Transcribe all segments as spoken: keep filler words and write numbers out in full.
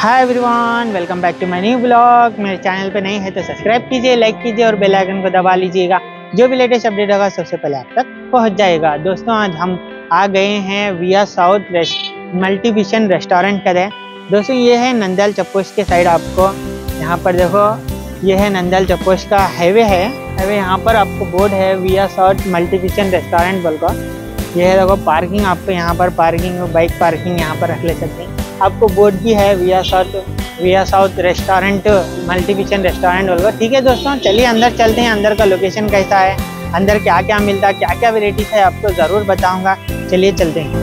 Hi everyone, welcome back to my new blog. मेरे channel पे नहीं है तो सब्सक्राइब कीजिए, लाइक कीजिए और बेल आइकन को दबा लीजिएगा। जो भी लेटेस्ट अपडेट होगा सबसे पहले आप तक पहुंच जाएगा। दोस्तों, आज हम आ गए हैं विया साउथ रेस्ट मल्टीविजन रेस्टोरेंट का है। दोस्तों, ये है नंदयाल चप्पोश के साइड। आपको यहाँ पर देखो, ये है नंदयाल चप्पोश का हाईवे है। हाईवे यहाँ पर आपको बोर्ड है विया साउथ मल्टीविजन रेस्टोरेंट बोल कर। ये है देखो पार्किंग, आपको यहाँ पर पार्किंग बाइक पार्किंग यहाँ पर रख ले सकते हैं। आपको बोर्ड भी है विया साउथ विया साउथ रेस्टोरेंट मल्टीविजन रेस्टोरेंट बोलकर। ठीक है दोस्तों, चलिए अंदर चलते हैं। अंदर का लोकेशन कैसा है, अंदर क्या क्या मिलता है, क्या क्या वेराइटीज है, आपको ज़रूर बताऊंगा। चलिए चलते हैं।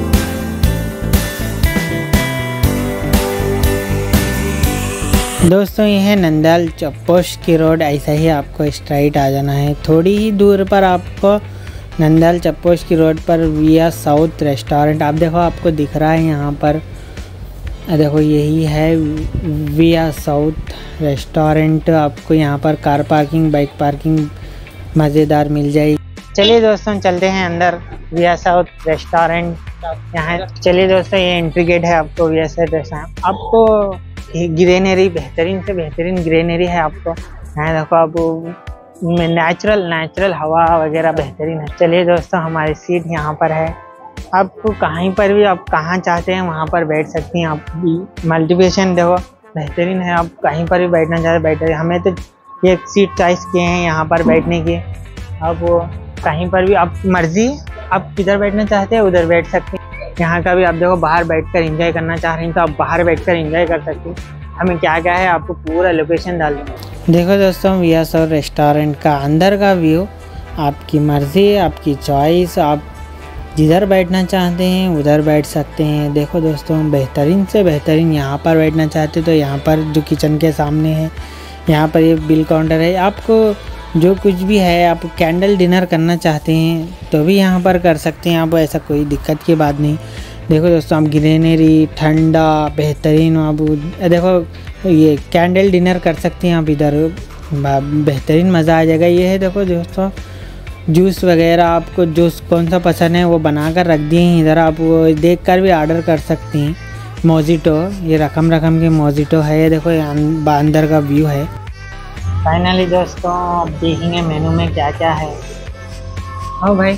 दोस्तों, ये है नंदयाल चप्पोश की रोड। ऐसा ही आपको स्ट्राइट आ जाना है। थोड़ी ही दूर पर आपको नंदयाल चप्पोश की रोड पर विया साउथ रेस्टोरेंट, आप देखो आपको दिख रहा है यहाँ पर। देखो यही है विया साउथ रेस्टोरेंट। आपको यहाँ पर कार पार्किंग बाइक पार्किंग मज़ेदार मिल जाएगी। चलिए दोस्तों, चलते हैं अंदर विया साउथ रेस्टोरेंट। यहाँ चलिए दोस्तों, ये एंट्री गेट है आपको विया साउथ रेस्टोरेंट। आपको ग्रीनरी बेहतरीन से बेहतरीन ग्रीनरी है। आपको यहाँ देखो, आप नेचुरल नेचुरल हवा वगैरह बेहतरीन है। चलिए दोस्तों, हमारी सीट यहाँ पर है। आपको कहीं पर भी आप कहाँ चाहते हैं वहाँ पर बैठ सकती हैं। आप मल्टीविजन देखो बेहतरीन है। आप कहीं पर भी बैठना चाहते बैठ। हमें तो एक सीट चॉइस किए हैं यहाँ पर बैठने की। आप कहीं पर भी आप मर्जी, आप किधर बैठना चाहते हैं उधर बैठ सकते हैं। यहाँ का भी आप देखो, बाहर बैठकर एंजॉय करना चाह रहे हैं तो आप बाहर बैठकर एंजॉय कर सकते हैं। हमें क्या क्या है आपको पूरा लोकेशन डाल देंगे। देखो दोस्तों, विया साउथ रेस्टोरेंट का अंदर का व्यू आपकी मर्ज़ी, आपकी चॉइस। आप जिधर बैठना चाहते हैं उधर बैठ सकते हैं। देखो दोस्तों, बेहतरीन से बेहतरीन यहाँ पर बैठना चाहते तो यहाँ पर जो किचन के सामने है, यहाँ पर ये बिल काउंटर है। आपको जो कुछ भी है, आप कैंडल डिनर करना चाहते हैं तो भी यहाँ पर कर सकते हैं। आप ऐसा कोई दिक्कत की बात नहीं। देखो दोस्तों, आप ग्रीनरी ठंडा बेहतरीन, आप देखो ये कैंडल डिनर कर सकते हैं। आप इधर बेहतरीन मज़ा आ जाएगा। ये है देखो दोस्तों, जूस वगैरह, आपको जूस कौन सा पसंद है वो बना कर रख दिए हैं इधर। आप वो देख कर भी ऑर्डर कर सकते हैं। मोजिटो, ये रकम रकम के मोजिटो है। ये देखो अंदर का व्यू है। फाइनली दोस्तों, आप देखेंगे मेनू में क्या क्या है। हाँ भाई,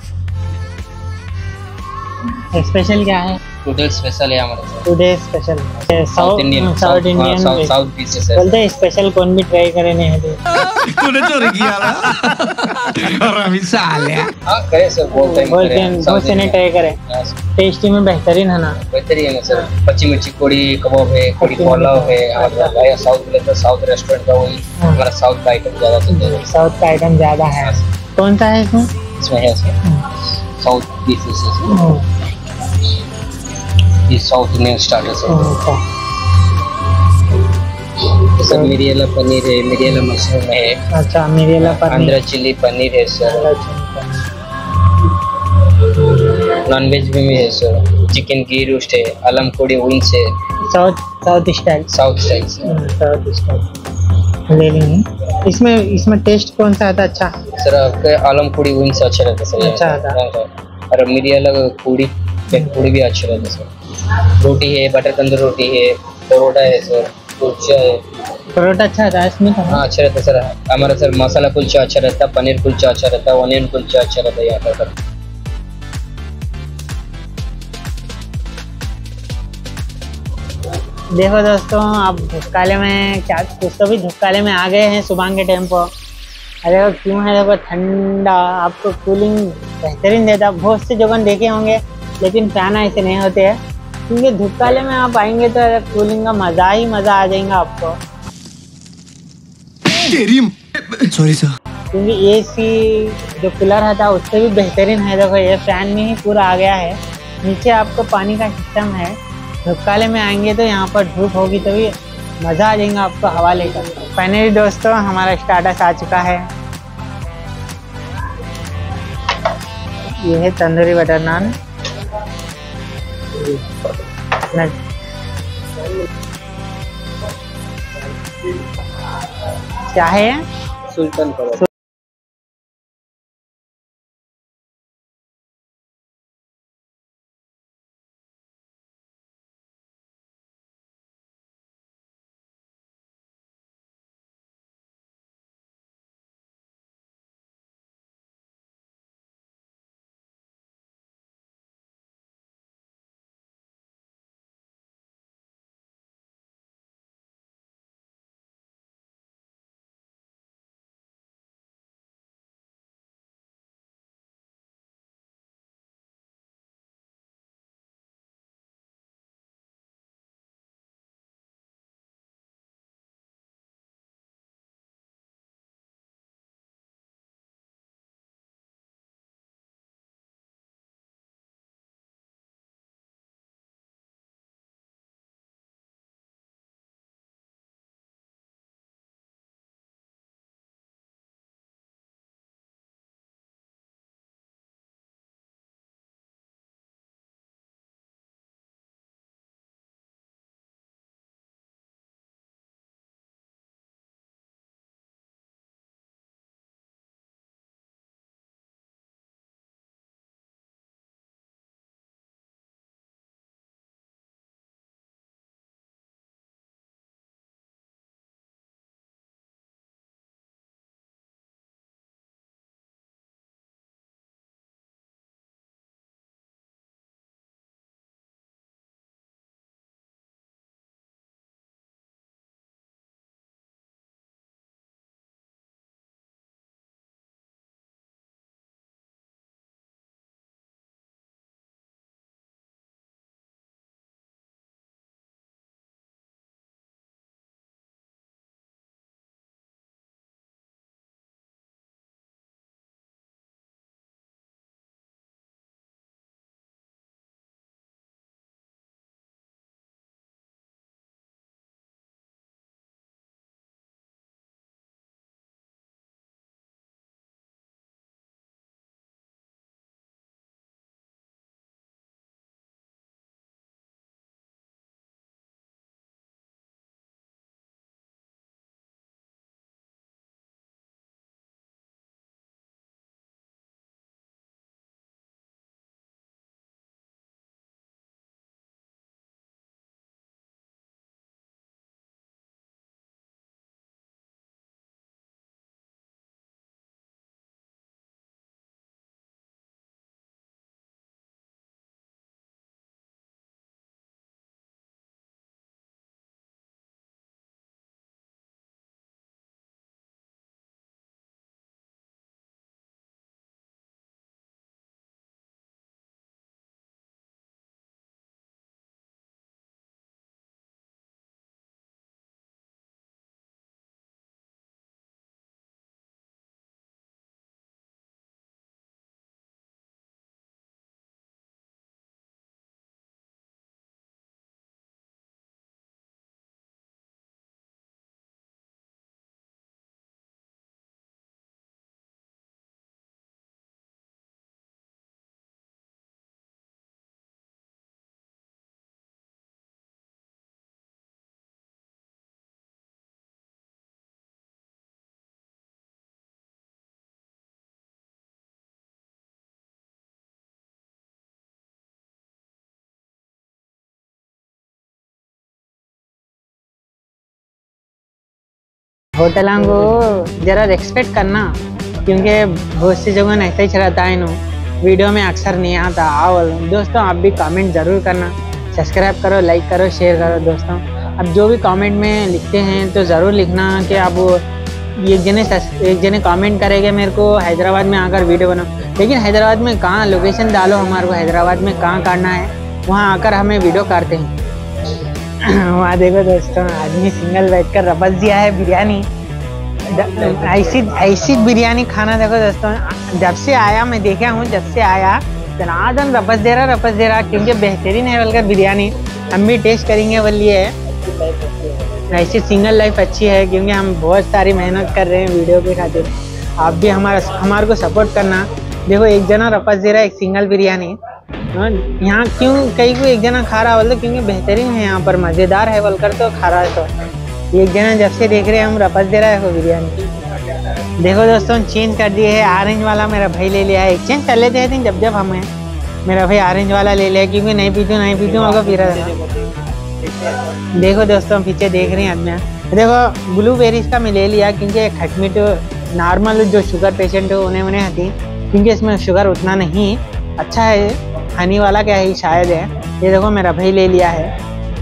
स्पेशल क्या है? टुडे स्पेशल है हमारे। Today special south Indian south Indian south south dishes है। बोलते हैं स्पेशल कौन भी ट्राई करे नहीं है। तूने चोरी किया ना और अभी साले। हां करे सर, बोलते हैं बोलते हैं बहुत से ने ट्राई करे। टेस्टी में बेहतरीन है ना? बेहतरीन है सर। पच्ची मिर्ची कोड़ी कबाब है, कोड़ी पुलाव है। हमारा साउथ में तो साउथ रेस्टोरेंट का वही हमारा साउथ का आइटम ज्यादा चलता है। साउथ का आइटम ज्यादा है। कौन सा है इसमें? इसमें है सर साउथ डिशेस है। ये साउथ इंडियन स्टार्टर्स है सर। मिरियाला पनीर है, मिरियाला मशरूम है। अच्छा, मिरियाला पनीर, आंध्र चिल्ली पनीर है सर। नॉन वेज भी है सर। चिकन की रोस्ट है, आलम कोड़ी विंग्स है। South south style south style south style ले लेंगे। इसमें इसमें टेस्ट कौन सा आता है? अच्छा सर, आपके आलम कोड़ी विंग्स अच्छा रहता है सर। अच्छा आता। और मिरियाला पूड़ी पूड़ी भी अच्छा रहता है सर। रोटी है, बटर तंदूर रोटी है, परोठा है सर, कुलचा है। परोठा अच्छा रहता है इसमें? हाँ अच्छा रहता है सर। हमारा सर मसाला कुलचा अच्छा रहता है, पनीर कुलचा अच्छा रहता है, ऑनियन कुलचा अच्छा रहता है यहाँ पर सर। देखो दोस्तों, आप धुपकाले में क्या कुछ तो भी धुपकाले में आ गए हैं सुबह के टाइम पर। अरे क्यों है, देखो ठंडा, आपको कूलिंग बेहतरीन देता। बहुत से जगह देखे होंगे लेकिन फैन ऐसे नहीं होते हैं, क्योंकि धूपकाले में आप आएंगे तो कूलिंग का मज़ा ही मज़ा आ जाएगा आपको। Sorry sir. क्योंकि एसी जो कूलर था उससे भी बेहतरीन है। देखो ये फैन में ही पूरा आ गया है। नीचे आपको पानी का सिस्टम है। धूपकाले में आएंगे तो यहाँ पर धूप होगी तभी मज़ा आ जाएगा आपको हवा लेकर। फाइनली दोस्तों, हमारा स्टार्टर्स आ चुका है। ये है तंदूरी बटर नान। क्या है? सुल्तान कबाब। होटलों को जरा रेस्पेक्ट करना, क्योंकि बहुत सी जगह ऐसा ही चलाता है नो, वीडियो में अक्सर नहीं आता। आओ दोस्तों, आप भी कमेंट ज़रूर करना, सब्सक्राइब करो, लाइक करो, शेयर करो दोस्तों। अब जो भी कमेंट में लिखते हैं तो ज़रूर लिखना कि आप एक जने एक जने कमेंट करेंगे मेरे को हैदराबाद में आकर वीडियो बनाओ, लेकिन हैदराबाद में कहाँ लोकेशन डालो, हमारे को हैदराबाद में कहाँ करना है, वहाँ आकर हमें वीडियो करते हैं। वहाँ देखो दोस्तों, आदमी सिंगल बैठ कर रबस दिया है बिरयानी। ऐसी ऐसी बिरयानी खाना देखो दोस्तों, जब से आया मैं देखा हूँ, जब से आया जनादन रबस दे रहा रबस दे रहा, क्योंकि बेहतरीन है बोलकर बिरयानी। हम भी टेस्ट करेंगे बोलिए। ऐसी सिंगल लाइफ अच्छी है, क्योंकि हम बहुत सारी मेहनत कर रहे हैं वीडियो के खातिर। आप भी हमारा हमारे को सपोर्ट करना। देखो एक जना रपस दे रहा है एक सिंगल बिरयानी। यहाँ क्यों कहीं को एक जना खा रहा बोल, क्योंकि बेहतरीन है यहाँ पर, मज़ेदार है बोलकर तो खा रहा है। तो एक जना जब से देख रहे हैं हम रपस दे रहा है वो बिरयानी। देखो दोस्तों, चेंज कर दिए है, ऑरेंज वाला मेरा भाई ले लिया है। एक्सचेंज कर लेते हैं जब जब हमें, मेरा भाई ऑरेंज वाला ले लिया, क्योंकि नहीं पीतू नहीं पीतू होगा फिर। देखो दोस्तों, पीछे देख रहे हैं आदमी। देखो ब्लूबेरीज का मैं ले लिया, क्योंकि खटमीठ नॉर्मल जो शुगर पेशेंट है उन्हें उन्हें आती, क्योंकि इसमें शुगर उतना नहीं अच्छा है। हनी वाला क्या है शायद है। ये देखो मेरा भाई ले लिया है।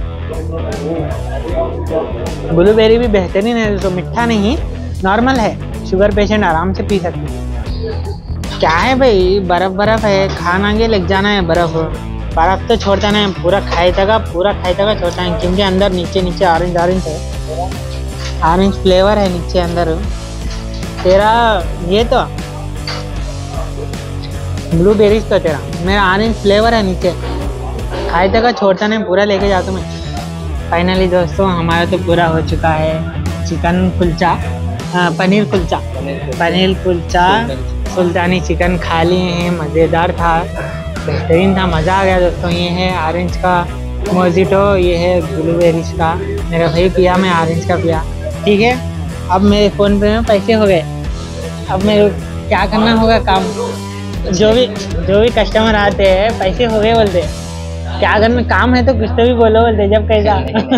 ब्लूबेरी भी बेहतरीन है, तो मीठा नहीं नॉर्मल है, शुगर पेशेंट आराम से पी सकते हैं। क्या है भाई, बर्फ बर्फ है, खाना के लग जाना है। बर्फ बर्फ तो छोड़ता नहीं, पूरा खाए तक पूरा खाए तक छोड़ता है, क्योंकि अंदर नीचे नीचे ऑरेंज ऑरेंज है, ऑरेंज फ्लेवर है नीचे अंदर। तेरा ये तो ब्लूबेरीज तो तेरा, मेरा ऑरेंज फ्लेवर है नीचे, खाए तक छोड़ता नहीं, पूरा लेके जाता मैं। फाइनली दोस्तों, हमारा तो पूरा हो चुका है चिकन कुलचा, पनीर कुलचा पनीर कुलचा सुल्तानी चिकन खा लिए हैं। मज़ेदार था, बेहतरीन था, मज़ा आ गया दोस्तों। ये है ऑरेंज का मोजिटो, ये है ब्लूबेरीज का। मेरा भाई पिया, मैं ऑरेंज का पिया। ठीक है, अब मेरे फ़ोन पे में पैसे हो गए। अब मेरे क्या करना होगा काम, जो भी जो भी कस्टमर आते हैं पैसे हो गए बोलते, क्या करना काम है तो कुछ तो भी बोलो बोलते। जब कैसा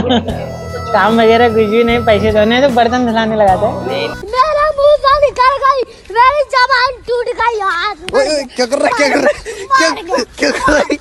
काम वगैरह कुछ भी नहीं, पैसे धोने तो बर्तन धुलाने लगाते हैं। मेरा मुंह से निकल गई, मेरी जबान टूट गई यार। ओए क्या कर रहा है, क्या कर रहा है, क्या क्या कर रहा है,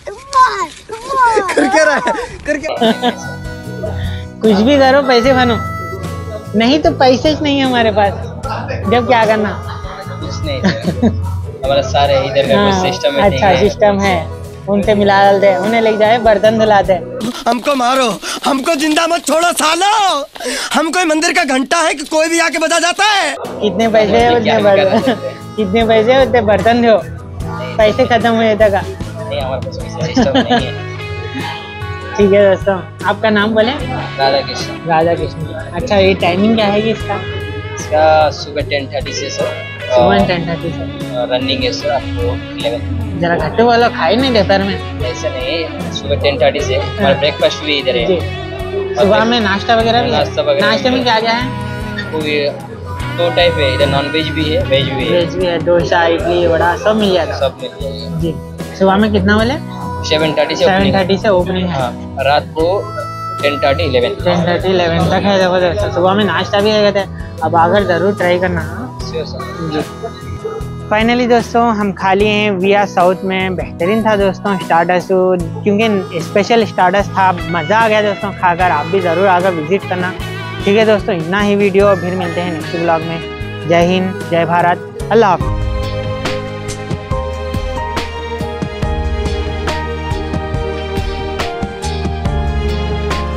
कर क्या रहा है, कर क्या। कुछ भी करो पैसे बनो, नहीं तो पैसे ही नहीं है हमारे पास। जब क्या करना, कुछ नहीं हमारा सारे इधर का हाँ, सिस्टम है। अच्छा सिस्टम है, उनसे मिला दे, उन्हें ले जाए बर्तन धुलाते। हमको मारो, हमको जिंदा मत छोड़ो सालो। हम कोई मंदिर का घंटा है कि कोई भी आके बजा जाता है। कितने पैसे है उतने बर्तन, कितने पैसे है उतने बर्तन दो, पैसे खत्म हुए तक। नहीं हमारे पास वैसा सिस्टम नहीं है। ठीक है दोस्तों, आपका नाम बोले? राधा कृष्ण। राधा कृष्ण। अच्छा, ये टाइमिंग क्या है इसका? इसका सुबह टेन थर्टी से सर, सुबह टेन थर्टी से रनिंग है सर आपको इलेवन। जरा घट्टे वाला खाए नहीं दोपहर में? ऐसा नहीं है, सुबह टेन थर्टी से और ब्रेकफास्ट भी इधर है। सुबह में नाश्ता वगैरह भी? नाश्ता वगैरह नाश्ते में क्या क्या है? वो भी दो टाइप है, इधर नॉन वेज भी है, वेज भी है। वेज भी है, डोसा इडली वड़ा सब मिल जाता है। सब मिल जाएगा जी। सुबह में कितना बोले? सेवन थर्टी से सेवन थर्टी से ओपनिंग है। हाँ, रात को ten thirty eleven ten thirty eleven तक है। जबरदस्त, सुबह में नाश्ता भी है। अब आकर ज़रूर ट्राई करना। जी। फाइनली दोस्तों, हम खा लिए हैं विया साउथ में। बेहतरीन था दोस्तों स्टार्टर्स, क्योंकि स्पेशल स्टार्टर्स था। मज़ा आ गया दोस्तों खाकर, आप भी ज़रूर आकर विजिट करना। ठीक है दोस्तों, इतना ही वीडियो, फिर मिलते हैं नेक्स्ट ब्लॉग में। जय हिंद, जय भारत, अल्लाह हाफ़िज़।